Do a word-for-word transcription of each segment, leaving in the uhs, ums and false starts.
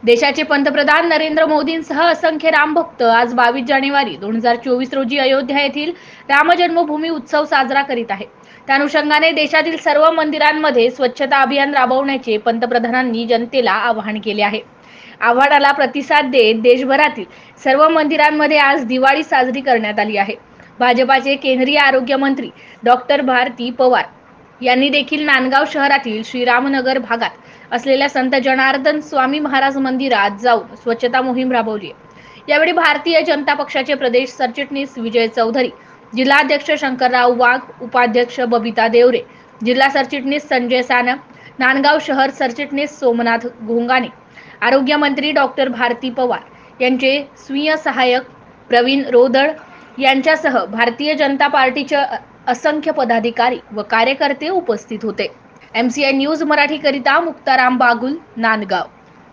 देशाचे पंतप्रधान नरेंद्र मोदींसह असंख्य रामभक्त आज बावीस जानेवारी दोन हजार चोवीस रोजी अयोध्या येथील राम जन्मभूमी उत्सव साजरा करीत आहे। त्या अनुषंगाने देशातील सर्व मंदिरांमध्ये स्वच्छता अभियान राबवण्याचे पंतप्रधानांनी जनतेला आवाहन केले आहे। आवाहनाला प्रतिसाद देत देशभरातील सर्व मंदिरांमध्ये आज दिवाळी साजरी करण्यात आली आहे। भाजपाचे केंद्रीय आरोग्य मंत्री डॉक्टर भारती पवार यांनी देखील नांदगाव शहरातील श्रीरामनगर भागात असलेल्या संत जनार्दन स्वामी महाराज मंदिरात जाऊन स्वच्छता मोहीम राबवली। यावेळी भारतीय जनता पक्षाचे प्रदेश सरचिटणीस विजय चौधरी, जिल्हाध्यक्ष शंकरराव वाघ, उपाध्यक्ष बबिता देवरे, जिल्हा सरचिटणीस संजय सानप, नांदगाव शहर सरचिटणीस सोमनाथ घोंगाणे, आरोग्य मंत्री डॉक्टर भारती पवार यांचे स्वीय सहाय्यक प्रवीण रोदळ यांच्यासह भारतीय जनता पार्टीचे असंख्य पदाधिकारी व कार्यकर्ते उपस्थित होते। एमसीआय न्यूज मराठी करिता मुक्ताराम बागुल, नांदगाव।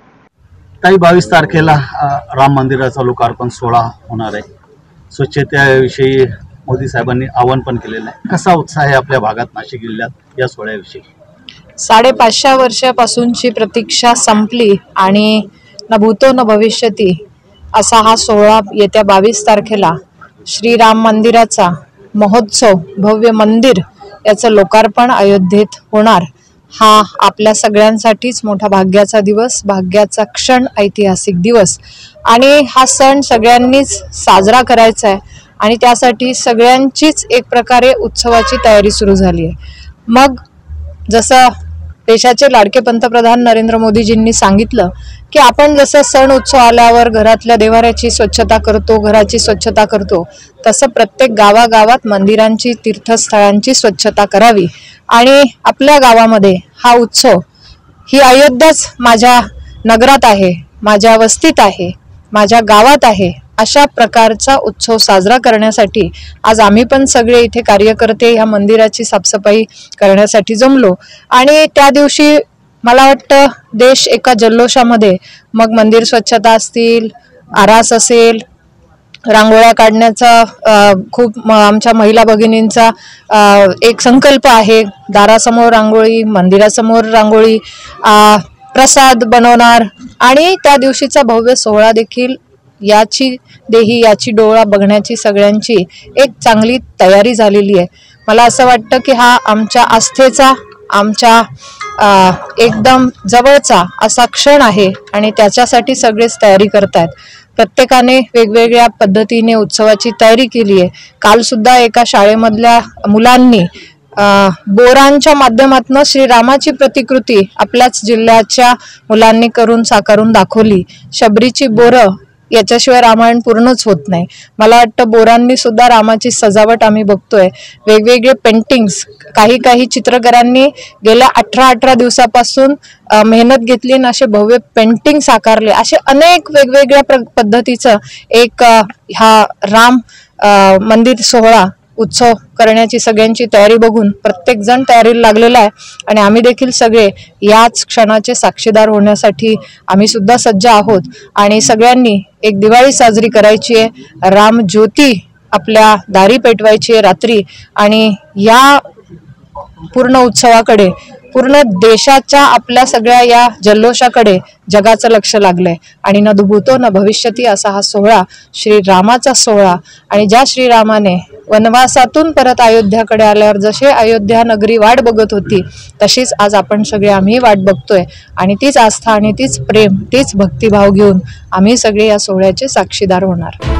ताई बावीस तारखेला राम मंदिराचा लोकार्पण सोहळा होणार आहे। स्वच्छतेविषयी मोदी साहेबांनी आवाहन पण केलेलं आहे। कसा उत्साह आहे आपल्या भागात नाशिक जिल्ह्यात या सोहळ्याविषयी? साडेपाचशे वर्षापासूनची प्रतीक्षा संपली आणि न भूतो न भविष्यती असा हा सोहळा येत्या बावीस तारखेला श्रीराम मंदिराचा महोत्सव, भव्य मंदिर याचं लोकार्पण अयोध्येत होणार। हा आपल्या सगळ्यांसाठीच मोठा भाग्याचा दिवस, भाग्याचा क्षण, ऐतिहासिक दिवस आणि हा सण सगळ्यांनीच साजरा करायचा आहे आणि त्यासाठी सगळ्यांचीच एक प्रकारे उत्सवाची तयारी सुरू झाली आहे। मग जसं देशाचे लाडके पंतप्रधान नरेंद्र मोदीजींनी सांगितलं की आपण जसं सण उत्सव आल्यावर घरातल्या देवाऱ्याची स्वच्छता करतो, घराची स्वच्छता करतो, तसं प्रत्येक गावागावात मंदिरांची, तीर्थस्थळांची स्वच्छता करावी आणि आपल्या गावामध्ये हा उत्सव, ही अयोध्याच माझ्या नगरात आहे, माझ्या वस्तीत आहे, माझ्या गावात आहे, अशा प्रकारचा उत्सव साजरा करण्यासाठी आज आम्ही पण सगळे इथे कार्यकर्ते ह्या मंदिराची साफसफाई करण्यासाठी जमलो आणि त्या दिवशी मला वाटतं देश एका जल्लोषामध्ये, मग मंदिर स्वच्छता असतील, आरास असेल, रांगोळ्या काढण्याचा खूप आमच्या महिला भगिनींचा एक संकल्प आहे। दारासमोर रांगोळी, मंदिरासमोर रांगोळी, प्रसाद बनवणार आणि त्या दिवशीचा भव्य सोहळा देखील याची देही याची डोळा बघण्याची सगळ्यांची एक चांगली तयारी झालेली आहे। मला असं वाटतं की हा आमच्या आस्थेचा, आमच्या एकदम जवळचा असा क्षण आहे आणि त्याच्यासाठी सगळेच तयारी करतात। प्रत्येकाने वेगवेगळ्या पद्धतीने उत्सवाची तयारी केली आहे। काल सुद्धा एका शाळेमधल्या मुलांनी बोरांच्या माध्यमातून श्रीरामाची प्रतिकृती आपल्याच जिल्ह्याच्या मुलांनी करून साकारून दाखवली। शबरीची बोरं याच्याशिवाय रामायण पूर्णच होत नाही। मला वाटतं बोरांनी सुद्धा रामाची सजावट आम्ही बघतोय। वेगवेगळे पेंटिंग्स, काही काही चित्रकारांनी गेल्या अठरा अठरा दिवसापासून मेहनत घेतली आणि असे भव्य पेंटिंग साकारले। असे अनेक वेगवेगळ्या पद्धतीचं एक हा राम मंदिर सोहळा उत्सव करण्याची सगळ्यांची तयारी बघून प्रत्येक जण तयारीला लागलेला आहे आणि आम्ही देखील सगळे याच क्षणाचे साक्षीदार होण्यासाठी आम्ही सुद्धा सज्ज आहोत आणि सगळ्यांनी एक दिवाळी साजरी करायची आहे, राम ज्योती आपल्या दारी पेटवायची आहे रात्री आणि या पूर्ण उत्सवाकडे, पूर्ण देशाच्या आपल्या सगळ्या या जल्लोषाकडे जगाचं लक्ष लागलंय आणि न भूतो न भविष्यती असा हा सोहळा, श्रीरामाचा सोहळा आणि ज्या श्रीरामाने वनवासातून परत अयोध्याकडे आल्यावर जसे अयोध्या नगरी वाट बघत होती तशीच आज आपण सगळे आम्ही वाट बघतोय आणि तीच आस्था आणि तीच प्रेम, तीच भक्तिभाव घेऊन आम्ही सगळे या सोहळ्याचे साक्षीदार होणार।